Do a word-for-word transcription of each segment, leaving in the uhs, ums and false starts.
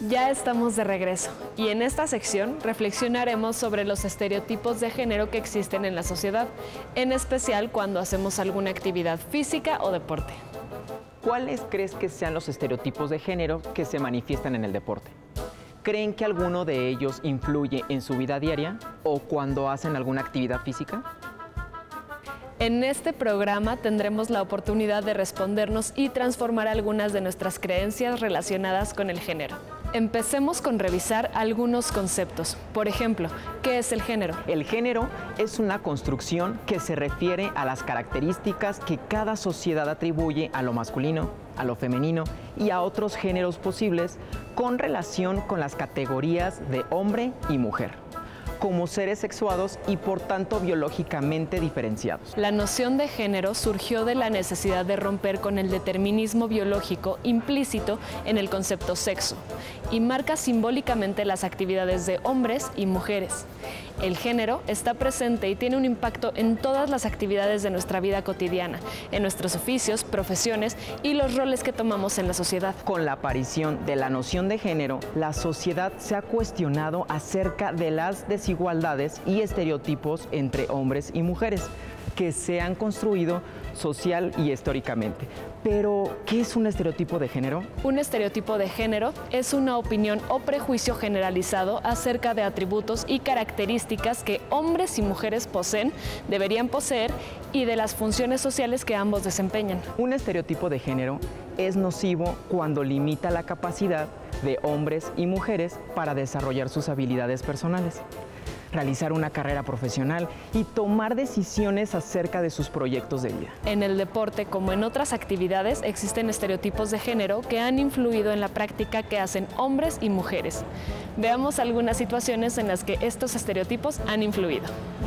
Ya estamos de regreso y en esta sección reflexionaremos sobre los estereotipos de género que existen en la sociedad, en especial cuando hacemos alguna actividad física o deporte. ¿Cuáles crees que sean los estereotipos de género que se manifiestan en el deporte? ¿Creen que alguno de ellos influye en su vida diaria o cuando hacen alguna actividad física? En este programa tendremos la oportunidad de respondernos y transformar algunas de nuestras creencias relacionadas con el género. Empecemos con revisar algunos conceptos. Por ejemplo, ¿qué es el género? El género es una construcción que se refiere a las características que cada sociedad atribuye a lo masculino, a lo femenino y a otros géneros posibles con relación con las categorías de hombre y mujer, como seres sexuados y por tanto biológicamente diferenciados. La noción de género surgió de la necesidad de romper con el determinismo biológico implícito en el concepto sexo y marca simbólicamente las actividades de hombres y mujeres. El género está presente y tiene un impacto en todas las actividades de nuestra vida cotidiana, en nuestros oficios, profesiones y los roles que tomamos en la sociedad. Con la aparición de la noción de género, la sociedad se ha cuestionado acerca de las desigualdades y estereotipos entre hombres y mujeres que se han construido social y históricamente. Pero, ¿qué es un estereotipo de género? Un estereotipo de género es una opinión o prejuicio generalizado acerca de atributos y características que hombres y mujeres poseen, deberían poseer y de las funciones sociales que ambos desempeñan. Un estereotipo de género es nocivo cuando limita la capacidad de hombres y mujeres para desarrollar sus habilidades personales, realizar una carrera profesional y tomar decisiones acerca de sus proyectos de vida. En el deporte, como en otras actividades, existen estereotipos de género que han influido en la práctica que hacen hombres y mujeres. Veamos algunas situaciones en las que estos estereotipos han influido.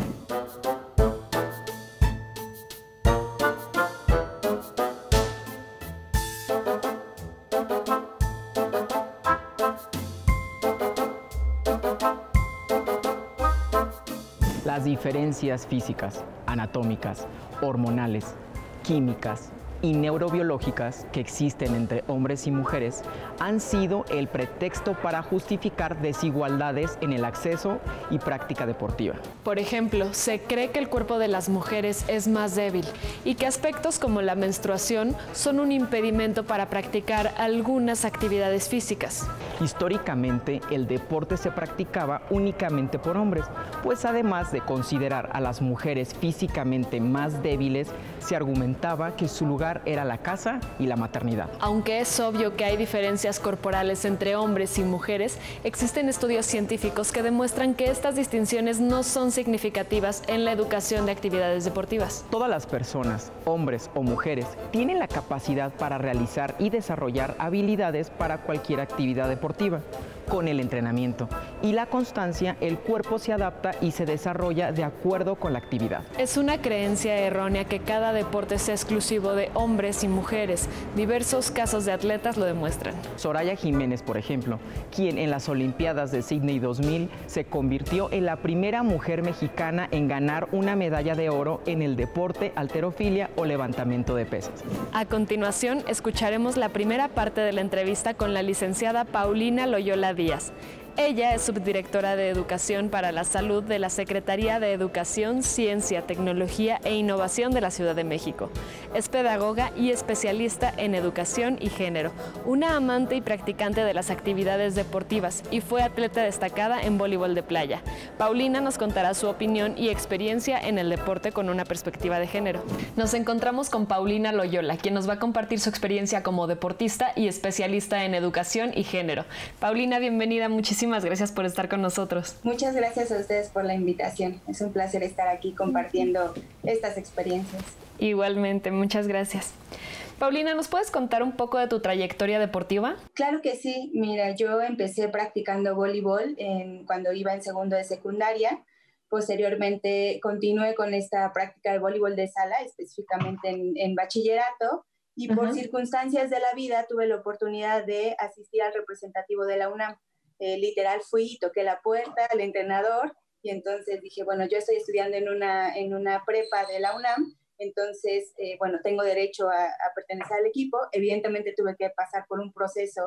Las diferencias físicas, anatómicas, hormonales, químicas y neurobiológicas que existen entre hombres y mujeres han sido el pretexto para justificar desigualdades en el acceso y práctica deportiva. Por ejemplo, se cree que el cuerpo de las mujeres es más débil y que aspectos como la menstruación son un impedimento para practicar algunas actividades físicas. Históricamente, el deporte se practicaba únicamente por hombres, pues además de considerar a las mujeres físicamente más débiles, se argumentaba que su lugar era la casa y la maternidad. Aunque es obvio que hay diferencias corporales entre hombres y mujeres, existen estudios científicos que demuestran que estas distinciones no son significativas en la educación de actividades deportivas. Todas las personas, hombres o mujeres, tienen la capacidad para realizar y desarrollar habilidades para cualquier actividad deportiva. Con el entrenamiento y la constancia, el cuerpo se adapta y se desarrolla de acuerdo con la actividad. Es una creencia errónea que cada deporte sea exclusivo de hombres y mujeres. Diversos casos de atletas lo demuestran. Soraya Jiménez, por ejemplo, quien en las Olimpiadas de Sydney dos mil se convirtió en la primera mujer mexicana en ganar una medalla de oro en el deporte halterofilia o levantamiento de pesas. A continuación, escucharemos la primera parte de la entrevista con la licenciada Paulina Loyola Díaz. Ella es subdirectora de Educación para la Salud de la Secretaría de Educación, Ciencia, Tecnología e Innovación de la Ciudad de México. Es pedagoga y especialista en educación y género, una amante y practicante de las actividades deportivas y fue atleta destacada en voleibol de playa. Paulina nos contará su opinión y experiencia en el deporte con una perspectiva de género. Nos encontramos con Paulina Loyola, quien nos va a compartir su experiencia como deportista y especialista en educación y género. Paulina, bienvenida, muchísimas Muchísimas gracias por estar con nosotros. Muchas gracias a ustedes por la invitación. Es un placer estar aquí compartiendo estas experiencias. Igualmente, muchas gracias. Paulina, ¿nos puedes contar un poco de tu trayectoria deportiva? Claro que sí. Mira, yo empecé practicando voleibol en, cuando iba en segundo de secundaria. Posteriormente continué con esta práctica de voleibol de sala, específicamente en, en bachillerato. Y por uh-huh. circunstancias de la vida tuve la oportunidad de asistir al representativo de la UNAM. Eh, literal fui y toqué la puerta al entrenador y entonces dije, bueno, yo estoy estudiando en una, en una prepa de la UNAM, entonces, eh, bueno, tengo derecho a, a pertenecer al equipo. Evidentemente tuve que pasar por un proceso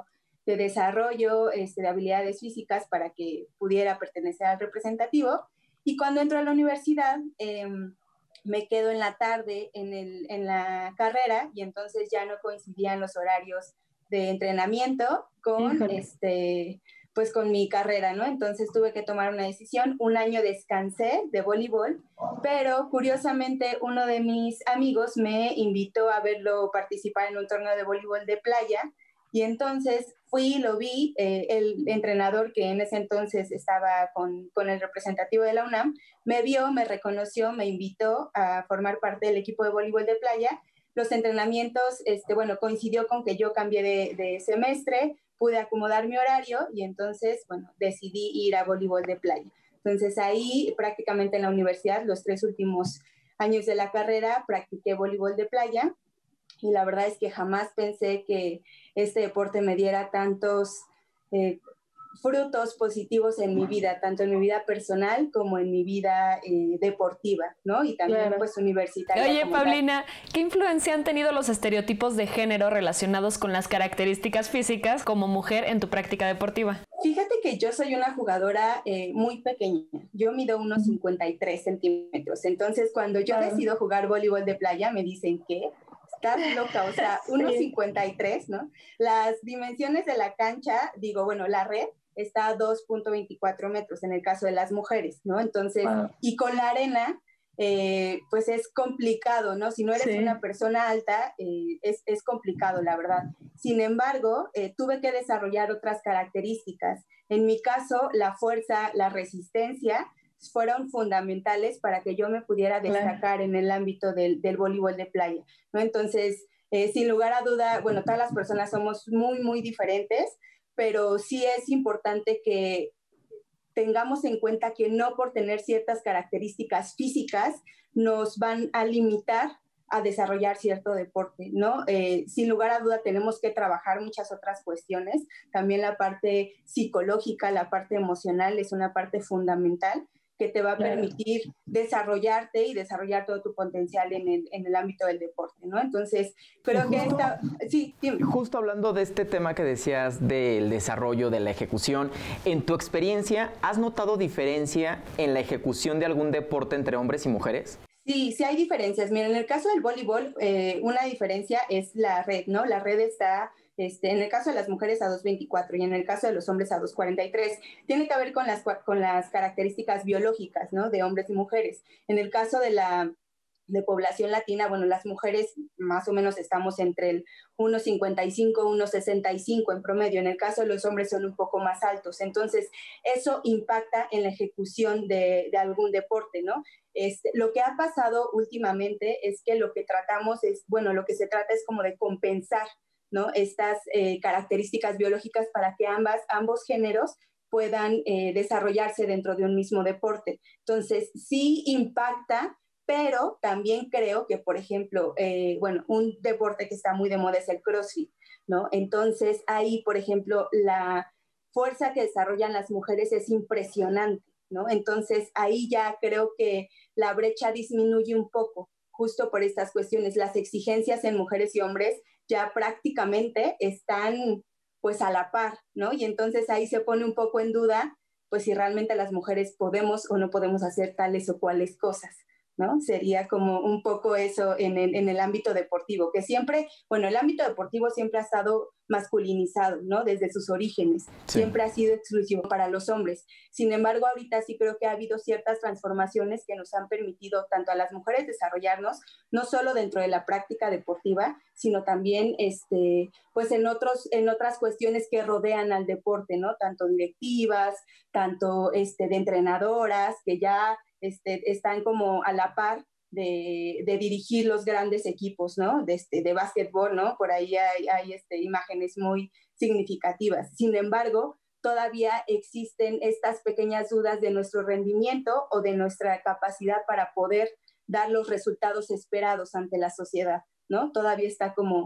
de desarrollo este, de habilidades físicas para que pudiera pertenecer al representativo. Y cuando entro a la universidad, eh, me quedo en la tarde en, el, en la carrera y entonces ya no coincidían los horarios de entrenamiento con, este, pues con mi carrera, ¿no? Entonces tuve que tomar una decisión. Un año descansé de voleibol, pero curiosamente uno de mis amigos me invitó a verlo participar en un torneo de voleibol de playa. Y entonces fui, lo vi, eh, el entrenador que en ese entonces estaba con, con el representativo de la UNAM, me vio, me reconoció, me invitó a formar parte del equipo de voleibol de playa. Los entrenamientos, este, bueno, coincidió con que yo cambié de, de semestre, pude acomodar mi horario y entonces, bueno, decidí ir a voleibol de playa. Entonces ahí prácticamente en la universidad, los tres últimos años de la carrera, practiqué voleibol de playa. Y la verdad es que jamás pensé que este deporte me diera tantos eh, frutos positivos en mi vida, tanto en mi vida personal como en mi vida eh, deportiva, ¿no? Y también Claro. pues universitaria. Oye, como Paulina, tal. ¿qué influencia han tenido los estereotipos de género relacionados con las características físicas como mujer en tu práctica deportiva? Fíjate que yo soy una jugadora eh, muy pequeña. Yo mido unos cincuenta y tres centímetros. Entonces, cuando yo decido jugar voleibol de playa, me dicen, ¿qué? Estás loca, o sea, unos cincuenta y tres, ¿no? Las dimensiones de la cancha, digo, bueno, la red está a dos punto veinticuatro metros en el caso de las mujeres, ¿no? Entonces, wow. Y con la arena, eh, pues es complicado, ¿no? Si no eres sí. una persona alta, eh, es, es complicado, la verdad. Sin embargo, eh, tuve que desarrollar otras características. En mi caso, la fuerza, la resistencia, fueron fundamentales para que yo me pudiera destacar claro. en el ámbito del, del voleibol de playa, ¿no? Entonces, eh, sin lugar a duda, bueno, todas las personas somos muy, muy diferentes, pero sí es importante que tengamos en cuenta que no por tener ciertas características físicas nos van a limitar a desarrollar cierto deporte, ¿no? Eh, sin lugar a duda tenemos que trabajar muchas otras cuestiones, también la parte psicológica, la parte emocional es una parte fundamental que te va a claro. permitir desarrollarte y desarrollar todo tu potencial en el, en el ámbito del deporte, ¿no? Entonces, creo que esta... Sí, dime. Justo hablando de este tema que decías del desarrollo, de la ejecución, en tu experiencia, ¿has notado diferencia en la ejecución de algún deporte entre hombres y mujeres? Sí, sí hay diferencias. Mira, en el caso del voleibol, eh, una diferencia es la red, ¿no? La red está... Este, en el caso de las mujeres a dos veinticuatro y en el caso de los hombres a dos cuarenta y tres. Tiene que ver con las, con las características biológicas, ¿no? De hombres y mujeres. En el caso de la de población latina, bueno, las mujeres más o menos estamos entre el uno cincuenta y cinco, uno sesenta y cinco en promedio. En el caso de los hombres son un poco más altos. Entonces, eso impacta en la ejecución de, de algún deporte, ¿no? Este, lo que ha pasado últimamente es que lo que tratamos es, bueno, lo que se trata es como de compensar, ¿no? Estas eh, características biológicas para que ambas, ambos géneros puedan eh, desarrollarse dentro de un mismo deporte. Entonces, sí impacta, pero también creo que, por ejemplo, eh, bueno, un deporte que está muy de moda es el CrossFit, ¿no? Entonces, ahí, por ejemplo, la fuerza que desarrollan las mujeres es impresionante, ¿no? Entonces, ahí ya creo que la brecha disminuye un poco, justo por estas cuestiones. Las exigencias en mujeres y hombres ya prácticamente están pues a la par, ¿no? Y entonces ahí se pone un poco en duda pues si realmente las mujeres podemos o no podemos hacer tales o cuales cosas, ¿no? Sería como un poco eso en el, en el ámbito deportivo, que siempre, bueno, el ámbito deportivo siempre ha estado masculinizado, ¿no? Desde sus orígenes, sí. Siempre ha sido exclusivo para los hombres. Sin embargo, ahorita sí creo que ha habido ciertas transformaciones que nos han permitido tanto a las mujeres desarrollarnos, no solo dentro de la práctica deportiva, sino también, este, pues en, otros, en otras cuestiones que rodean al deporte, ¿no? Tanto directivas, tanto este, de entrenadoras, que ya este, están como a la par De, de dirigir los grandes equipos, ¿no? De, este, de básquetbol, ¿no? Por ahí hay, hay este, imágenes muy significativas. Sin embargo, todavía existen estas pequeñas dudas de nuestro rendimiento o de nuestra capacidad para poder dar los resultados esperados ante la sociedad, ¿no? Todavía está como,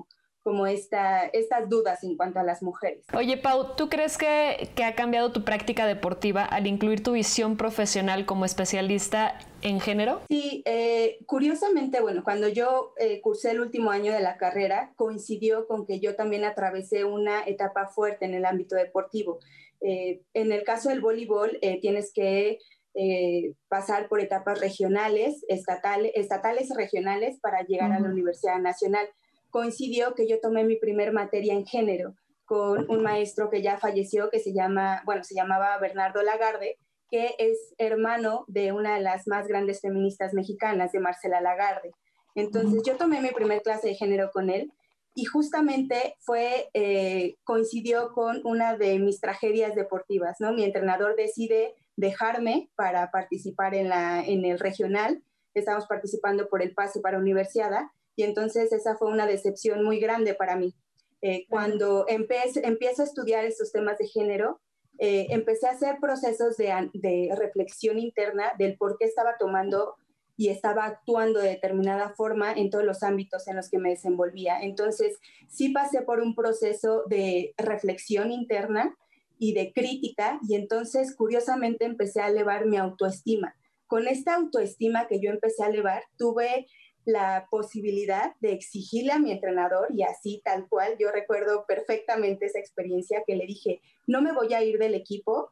como esta, estas dudas en cuanto a las mujeres. Oye, Pau, ¿tú crees que, que ha cambiado tu práctica deportiva al incluir tu visión profesional como especialista en género? Sí, eh, curiosamente, bueno, cuando yo eh, cursé el último año de la carrera, coincidió con que yo también atravesé una etapa fuerte en el ámbito deportivo. Eh, en el caso del voleibol, eh, tienes que eh, pasar por etapas regionales, estatales, estatales y regionales para llegar uh-huh. a la Universidad Nacional. Coincidió que yo tomé mi primer materia en género con un maestro que ya falleció, que se llama, bueno, se llamaba Bernardo Lagarde, que es hermano de una de las más grandes feministas mexicanas, de Marcela Lagarde. Entonces, yo tomé mi primer clase de género con él y justamente fue, eh, coincidió con una de mis tragedias deportivas, ¿no? Mi entrenador decide dejarme para participar en, la, en el regional. Estábamos participando por el pase para Universiada. Y entonces esa fue una decepción muy grande para mí. Eh, cuando empecé, empiezo a estudiar estos temas de género, eh, empecé a hacer procesos de, de reflexión interna del por qué estaba tomando y estaba actuando de determinada forma en todos los ámbitos en los que me desenvolvía. Entonces sí pasé por un proceso de reflexión interna y de crítica, y entonces curiosamente empecé a elevar mi autoestima. Con esta autoestima que yo empecé a elevar, tuve la posibilidad de exigirle a mi entrenador, y así tal cual, yo recuerdo perfectamente esa experiencia, que le dije, no me voy a ir del equipo,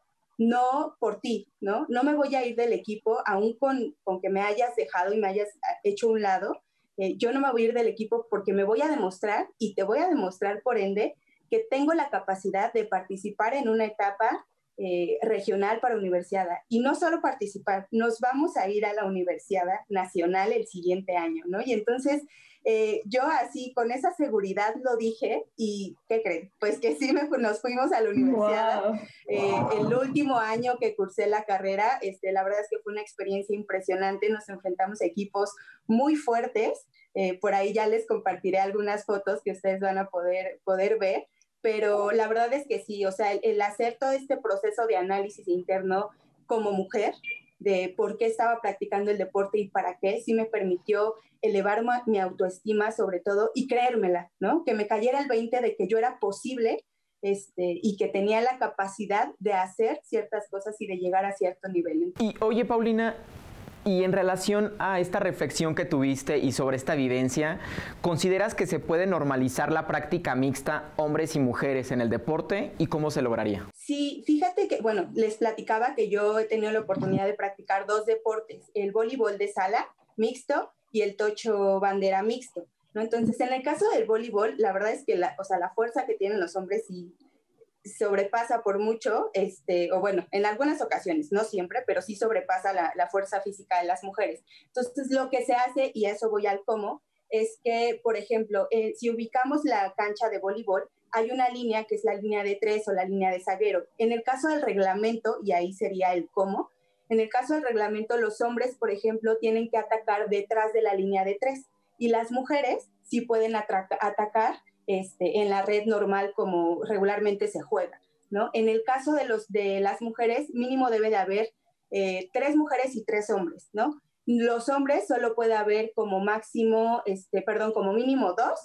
no por ti, ¿no? No me voy a ir del equipo, aún con, con que me hayas dejado y me hayas hecho a un lado, eh, yo no me voy a ir del equipo porque me voy a demostrar, y te voy a demostrar por ende, que tengo la capacidad de participar en una etapa Eh, regional para Universiada. Y no solo participar, nos vamos a ir a la Universiada Nacional el siguiente año, ¿no? Y entonces eh, yo así con esa seguridad lo dije, y ¿qué creen? Pues que sí, me, nos fuimos a la Universiada. Wow. Eh, wow. El último año que cursé la carrera, este, la verdad es que fue una experiencia impresionante, nos enfrentamos a equipos muy fuertes, eh, por ahí ya les compartiré algunas fotos que ustedes van a poder, poder ver. Pero la verdad es que sí, o sea, el, el hacer todo este proceso de análisis interno como mujer, de por qué estaba practicando el deporte y para qué, sí me permitió elevar mi autoestima sobre todo y creérmela, ¿no? Que me cayera el veinte de que yo era posible este, y que tenía la capacidad de hacer ciertas cosas y de llegar a cierto nivel. Y oye, Paulina, y en relación a esta reflexión que tuviste y sobre esta vivencia, ¿consideras que se puede normalizar la práctica mixta hombres y mujeres en el deporte y cómo se lograría? Sí, fíjate que, bueno, les platicaba que yo he tenido la oportunidad de practicar dos deportes, el voleibol de sala mixto y el tocho bandera mixto, ¿no? Entonces, en el caso del voleibol, la verdad es que la, o sea, la fuerza que tienen los hombres sí sobrepasa por mucho, este, o bueno, en algunas ocasiones, no siempre, pero sí sobrepasa la, la fuerza física de las mujeres. Entonces, lo que se hace, y a eso voy al cómo, es que, por ejemplo, eh, si ubicamos la cancha de voleibol, hay una línea que es la línea de tres o la línea de zaguero. En el caso del reglamento, y ahí sería el cómo, en el caso del reglamento, los hombres, por ejemplo, tienen que atacar detrás de la línea de tres, y las mujeres sí pueden atraca- atacar Este, en la red normal como regularmente se juega, ¿no? En el caso de, los, de las mujeres, mínimo debe de haber eh, tres mujeres y tres hombres, ¿no? Los hombres solo puede haber como máximo, este, perdón, como mínimo dos,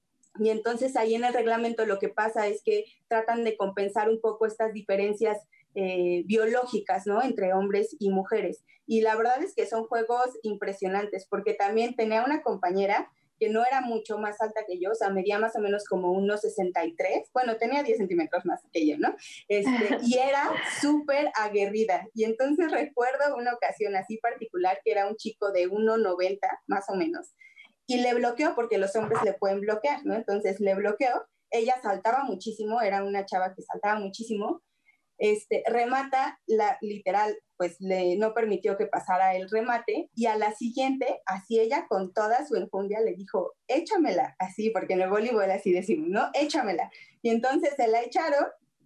y entonces ahí en el reglamento lo que pasa es que tratan de compensar un poco estas diferencias eh, biológicas, ¿no? Entre hombres y mujeres. Y la verdad es que son juegos impresionantes, porque también tenía una compañera que no era mucho más alta que yo, o sea, medía más o menos como unos sesenta y tres, bueno, tenía diez centímetros más que yo, ¿no? Este, y era súper aguerrida, y entonces recuerdo una ocasión así particular, que era un chico de uno noventa, más o menos, y le bloqueó, porque los hombres le pueden bloquear, ¿no? Entonces le bloqueó, ella saltaba muchísimo, era una chava que saltaba muchísimo, este, remata, la, literal, pues le, no permitió que pasara el remate, y a la siguiente, así ella con toda su enjundia le dijo, échamela, así, porque en el voleibol así decimos, ¿no? Échamela. Y entonces se la echaron,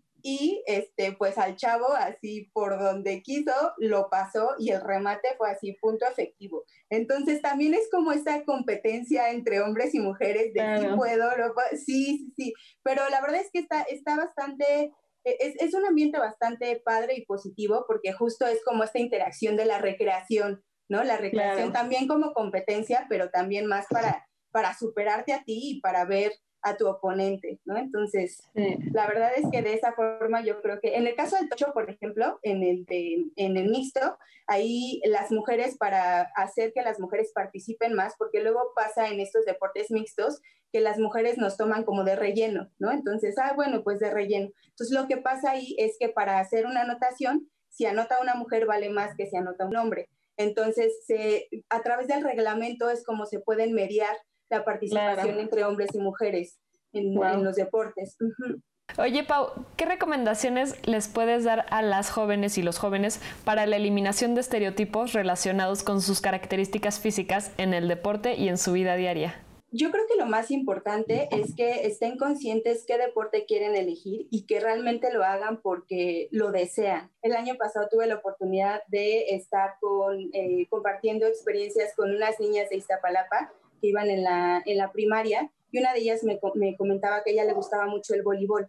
y este, pues al chavo, así por donde quiso, lo pasó, y el remate fue así, punto efectivo. Entonces también es como esta competencia entre hombres y mujeres, de claro. sí puedo, no puedo, sí, sí, sí, pero la verdad es que está, está bastante... Es, es un ambiente bastante padre y positivo, porque justo es como esta interacción de la recreación, ¿no? La recreación claro. también como competencia, pero también más para, para superarte a ti y para ver a tu oponente, ¿no? Entonces, sí. La verdad es que de esa forma yo creo que, en el caso del tocho, por ejemplo, en el, de, en el mixto, ahí las mujeres, para hacer que las mujeres participen más, porque luego pasa en estos deportes mixtos que las mujeres nos toman como de relleno, ¿no? Entonces, ah, bueno, pues de relleno. Entonces, lo que pasa ahí es que para hacer una anotación, si anota una mujer vale más que si anota un hombre. Entonces, se, a través del reglamento es como se pueden mediar la participación claro. entre hombres y mujeres en, wow. en los deportes. Uh-huh. Oye, Pau, ¿qué recomendaciones les puedes dar a las jóvenes y los jóvenes para la eliminación de estereotipos relacionados con sus características físicas en el deporte y en su vida diaria? Yo creo que lo más importante es que estén conscientes qué deporte quieren elegir y que realmente lo hagan porque lo desean. El año pasado tuve la oportunidad de estar con, eh, compartiendo experiencias con unas niñas de Iztapalapa que iban en la, en la primaria, y una de ellas me, me comentaba que a ella le gustaba mucho el voleibol,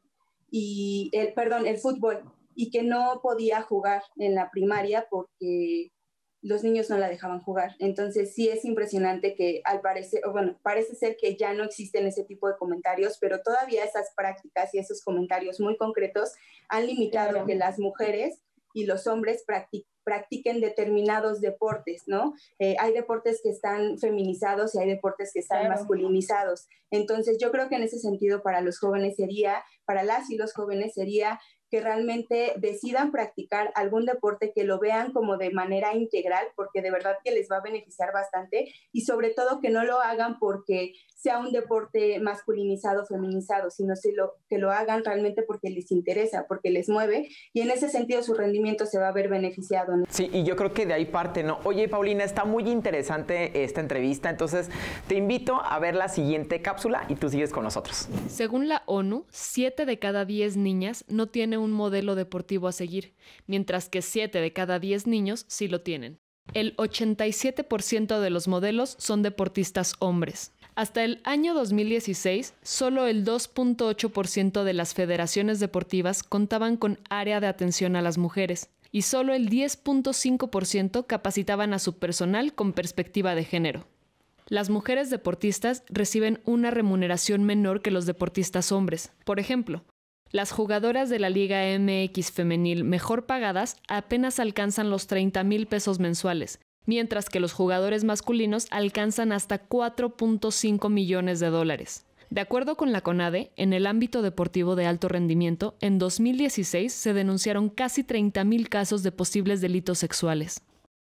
y el, perdón, el fútbol, y que no podía jugar en la primaria porque los niños no la dejaban jugar. Entonces sí es impresionante que al parecer, o bueno, parece ser que ya no existen ese tipo de comentarios, pero todavía esas prácticas y esos comentarios muy concretos han limitado claro. que las mujeres y los hombres practiquen practiquen determinados deportes, ¿no? Eh, hay deportes que están feminizados y hay deportes que están claro. masculinizados. Entonces, yo creo que en ese sentido para los jóvenes sería, para las y los jóvenes sería que realmente decidan practicar algún deporte, que lo vean como de manera integral, porque de verdad que les va a beneficiar bastante, y sobre todo que no lo hagan porque sea un deporte masculinizado o feminizado, sino si lo, que lo hagan realmente porque les interesa, porque les mueve, y en ese sentido su rendimiento se va a ver beneficiado, ¿no? Sí, y yo creo que de ahí parte, ¿no? Oye, Paulina, está muy interesante esta entrevista, entonces te invito a ver la siguiente cápsula y tú sigues con nosotros. Según la ONU, siete de cada diez niñas no tienen un modelo deportivo a seguir, mientras que siete de cada diez niños sí lo tienen. El ochenta y siete por ciento de los modelos son deportistas hombres. Hasta el año dos mil dieciséis, solo el dos punto ocho por ciento de las federaciones deportivas contaban con área de atención a las mujeres, y solo el diez punto cinco por ciento capacitaban a su personal con perspectiva de género. Las mujeres deportistas reciben una remuneración menor que los deportistas hombres. Por ejemplo, las jugadoras de la Liga M X femenil mejor pagadas apenas alcanzan los treinta mil pesos mensuales, mientras que los jugadores masculinos alcanzan hasta cuatro punto cinco millones de dólares. De acuerdo con la CONADE, en el ámbito deportivo de alto rendimiento, en dos mil dieciséis se denunciaron casi treinta mil casos de posibles delitos sexuales.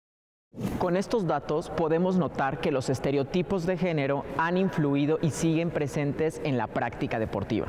Con estos datos podemos notar que los estereotipos de género han influido y siguen presentes en la práctica deportiva.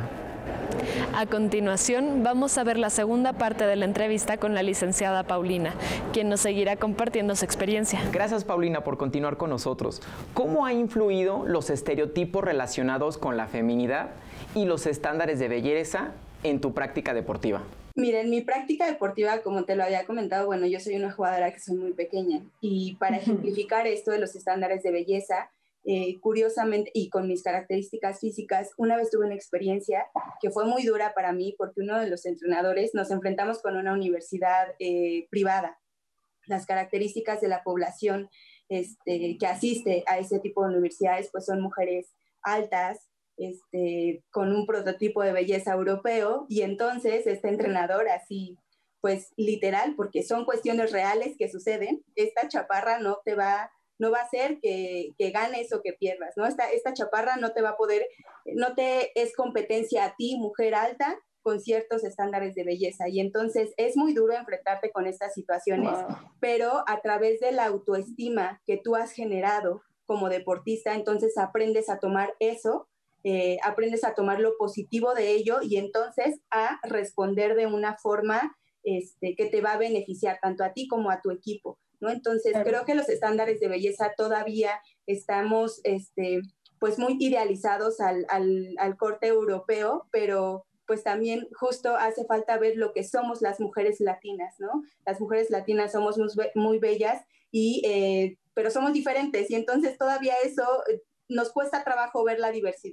A continuación, vamos a ver la segunda parte de la entrevista con la licenciada Paulina, quien nos seguirá compartiendo su experiencia. Gracias, Paulina, por continuar con nosotros. ¿Cómo ha influido los estereotipos relacionados con la feminidad y los estándares de belleza en tu práctica deportiva? Mira, en mi práctica deportiva, como te lo había comentado, bueno, yo soy una jugadora que soy muy pequeña, y para ejemplificar esto de los estándares de belleza, Eh, curiosamente, y con mis características físicas, una vez tuve una experiencia que fue muy dura para mí, porque uno de los entrenadores, nos enfrentamos con una universidad eh, privada. Las características de la población este, que asiste a ese tipo de universidades pues son mujeres altas, este, con un prototipo de belleza europeo, y entonces este entrenador así, pues literal, porque son cuestiones reales que suceden, esta chaparra no te va no va a ser que, que ganes o que pierdas, ¿no? Esta, esta chaparra no te va a poder, no te es competencia a ti, mujer alta, con ciertos estándares de belleza. Y entonces es muy duro enfrentarte con estas situaciones, wow. pero a través de la autoestima que tú has generado como deportista, entonces aprendes a tomar eso, eh, aprendes a tomar lo positivo de ello, y entonces a responder de una forma este, que te va a beneficiar tanto a ti como a tu equipo, ¿no? Entonces, claro. creo que los estándares de belleza todavía estamos este, pues muy idealizados al, al, al corte europeo, pero pues también justo hace falta ver lo que somos las mujeres latinas, ¿no? Las mujeres latinas somos muy, muy bellas, y, eh, pero somos diferentes, y entonces todavía eso nos cuesta trabajo ver la diversidad.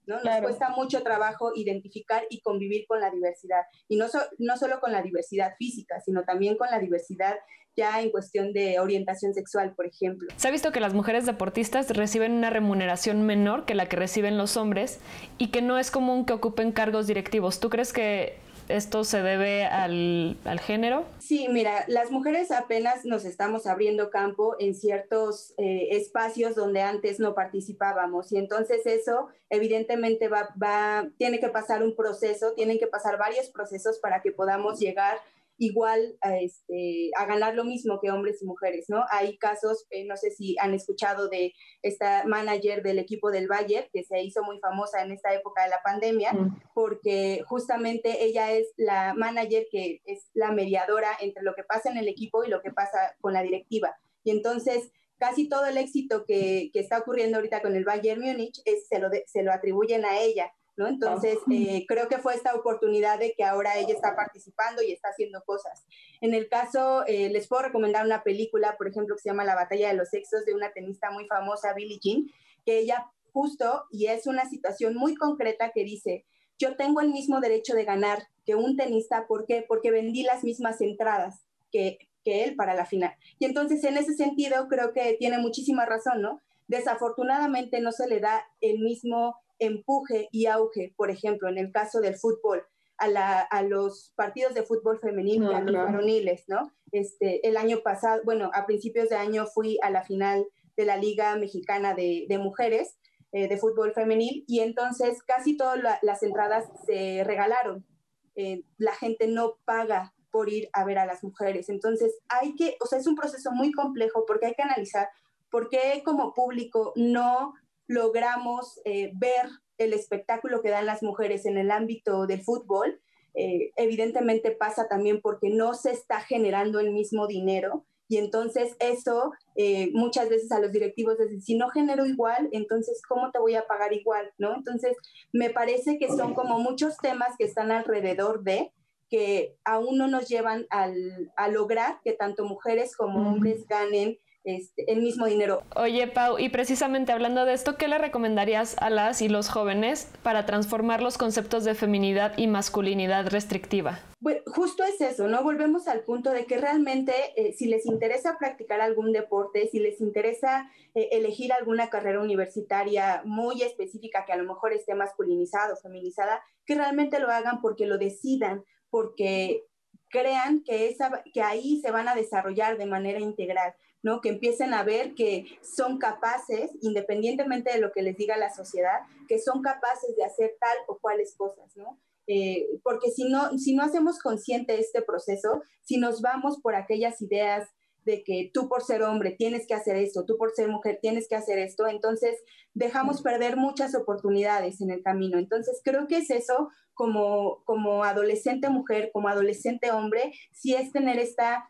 ¿no? Nos Claro. cuesta mucho trabajo identificar y convivir con la diversidad, y no, so, no solo con la diversidad física, sino también con la diversidad ya en cuestión de orientación sexual, por ejemplo. Se ha visto que las mujeres deportistas reciben una remuneración menor que la que reciben los hombres y que no es común que ocupen cargos directivos. ¿Tú crees que esto se debe al, al género? Sí, mira, las mujeres apenas nos estamos abriendo campo en ciertos eh, espacios donde antes no participábamos, y entonces eso evidentemente va, va, tiene que pasar un proceso, tienen que pasar varios procesos para que podamos llegar igual a, este, a ganar lo mismo que hombres y mujeres, ¿no? Hay casos, eh, no sé si han escuchado de esta manager del equipo del Bayern, que se hizo muy famosa en esta época de la pandemia, mm. porque justamente ella es la manager que es la mediadora entre lo que pasa en el equipo y lo que pasa con la directiva. Y entonces casi todo el éxito que, que está ocurriendo ahorita con el Bayern Múnich es, se, lo de, se lo atribuyen a ella, ¿no? Entonces, eh, creo que fue esta oportunidad de que ahora ella está participando y está haciendo cosas. En el caso, eh, les puedo recomendar una película, por ejemplo, que se llama La batalla de los sexos, de una tenista muy famosa, Billie Jean, que ella justo, y es una situación muy concreta que dice, yo tengo el mismo derecho de ganar que un tenista, ¿por qué? Porque vendí las mismas entradas que, que él para la final. Y entonces, en ese sentido, creo que tiene muchísima razón, ¿no? Desafortunadamente no se le da el mismo empuje y auge, por ejemplo, en el caso del fútbol, a, la, a los partidos de fútbol femenino, no, a los claro. varoniles, ¿no? Este, el año pasado, bueno, a principios de año fui a la final de la Liga Mexicana de, de Mujeres, eh, de fútbol femenil, y entonces casi todas la, las entradas se regalaron. Eh, la gente no paga por ir a ver a las mujeres, entonces hay que, o sea, es un proceso muy complejo porque hay que analizar por qué como público no logramos eh, ver el espectáculo que dan las mujeres en el ámbito del fútbol. Eh, evidentemente pasa también porque no se está generando el mismo dinero, y entonces eso eh, muchas veces a los directivos es decir, si no genero igual, entonces ¿cómo te voy a pagar igual? ¿No? Entonces me parece que son como muchos temas que están alrededor de, que aún no nos llevan al, a lograr que tanto mujeres como hombres ganen Este, el mismo dinero. Oye, Pau, y precisamente hablando de esto, ¿qué le recomendarías a las y los jóvenes para transformar los conceptos de feminidad y masculinidad restrictiva? Bueno, justo es eso, ¿no? Volvemos al punto de que realmente eh, si les interesa practicar algún deporte, si les interesa eh, elegir alguna carrera universitaria muy específica que a lo mejor esté masculinizada o feminizada, que realmente lo hagan porque lo decidan, porque crean que, esa, que ahí se van a desarrollar de manera integral, ¿no? Que empiecen a ver que son capaces, independientemente de lo que les diga la sociedad, que son capaces de hacer tal o cuales cosas, ¿no? Eh, porque si no, si no hacemos consciente este proceso, si nos vamos por aquellas ideas de que tú por ser hombre tienes que hacer esto, tú por ser mujer tienes que hacer esto, entonces dejamos perder muchas oportunidades en el camino. Entonces creo que es eso, como, como adolescente mujer, como adolescente hombre, sí es tener esta,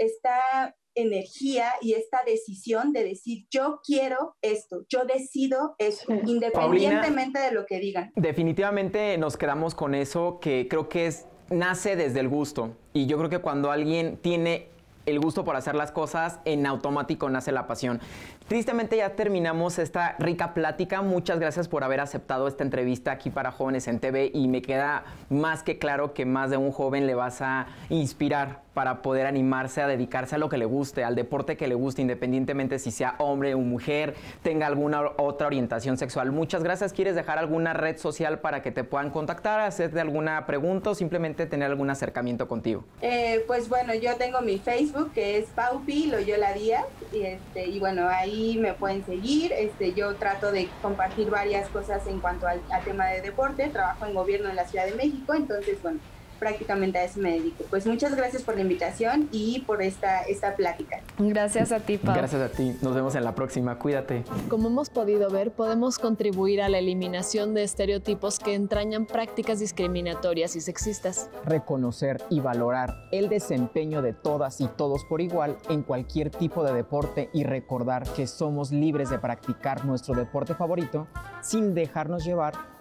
esta energía y esta decisión de decir yo quiero esto, yo decido esto, independientemente Paulina, de lo que digan. Definitivamente nos quedamos con eso, que creo que es, nace desde el gusto, y yo creo que cuando alguien tiene el gusto por hacer las cosas, en automático nace la pasión. Tristemente ya terminamos esta rica plática. Muchas gracias por haber aceptado esta entrevista aquí para Jóvenes en T V, y me queda más que claro que más de un joven le vas a inspirar para poder animarse a dedicarse a lo que le guste, al deporte que le guste, independientemente si sea hombre o mujer, tenga alguna otra orientación sexual. Muchas gracias. ¿Quieres dejar alguna red social para que te puedan contactar, hacerte alguna pregunta o simplemente tener algún acercamiento contigo? Eh, pues bueno, yo tengo mi Facebook, que es Paupi Loyola Díaz, y, este, y bueno, ahí me pueden seguir. Este, yo trato de compartir varias cosas en cuanto al, al tema de deporte. Trabajo en gobierno en la Ciudad de México, entonces bueno, prácticamente a eso me dedico. Pues muchas gracias por la invitación y por esta, esta plática. Gracias a ti, Pau. Gracias a ti. Nos vemos en la próxima. Cuídate. Como hemos podido ver, podemos contribuir a la eliminación de estereotipos que entrañan prácticas discriminatorias y sexistas. Reconocer y valorar el desempeño de todas y todos por igual en cualquier tipo de deporte, y recordar que somos libres de practicar nuestro deporte favorito sin dejarnos llevar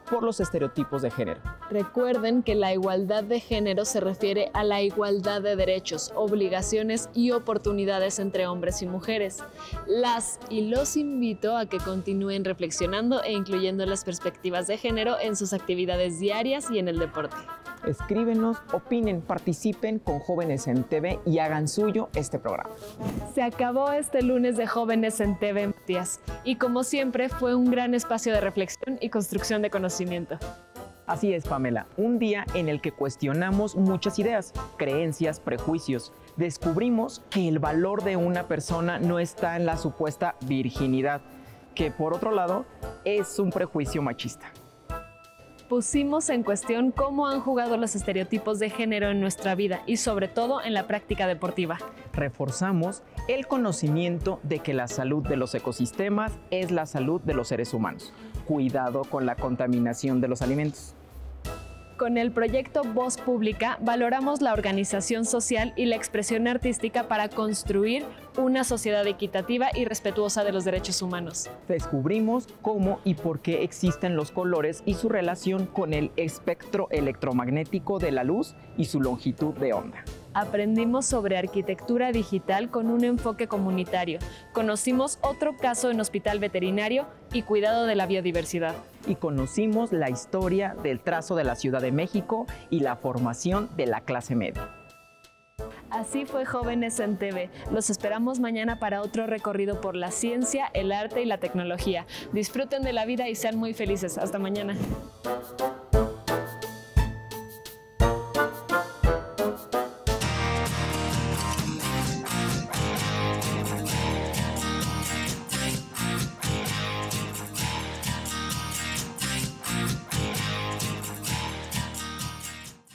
por los estereotipos de género. Recuerden que la igualdad de género se refiere a la igualdad de derechos, obligaciones y oportunidades entre hombres y mujeres. Las y los invito a que continúen reflexionando e incluyendo las perspectivas de género en sus actividades diarias y en el deporte. Escríbenos, opinen, participen con Jóvenes en T V y hagan suyo este programa. Se acabó este lunes de Jóvenes en T V, Matías, y como siempre fue un gran espacio de reflexión y construcción de conocimiento. Así es, Pamela, un día en el que cuestionamos muchas ideas, creencias, prejuicios. Descubrimos que el valor de una persona no está en la supuesta virginidad, que por otro lado es un prejuicio machista. Pusimos en cuestión cómo han jugado los estereotipos de género en nuestra vida y sobre todo en la práctica deportiva. Reforzamos el conocimiento de que la salud de los ecosistemas es la salud de los seres humanos. Cuidado con la contaminación de los alimentos. Con el proyecto Voz Pública valoramos la organización social y la expresión artística para construir una sociedad equitativa y respetuosa de los derechos humanos. Descubrimos cómo y por qué existen los colores y su relación con el espectro electromagnético de la luz y su longitud de onda. Aprendimos sobre arquitectura digital con un enfoque comunitario. Conocimos otro caso en hospital veterinario y cuidado de la biodiversidad. Y conocimos la historia del trazo de la Ciudad de México y la formación de la clase media. Así fue Jóvenes en T V. Los esperamos mañana para otro recorrido por la ciencia, el arte y la tecnología. Disfruten de la vida y sean muy felices. Hasta mañana.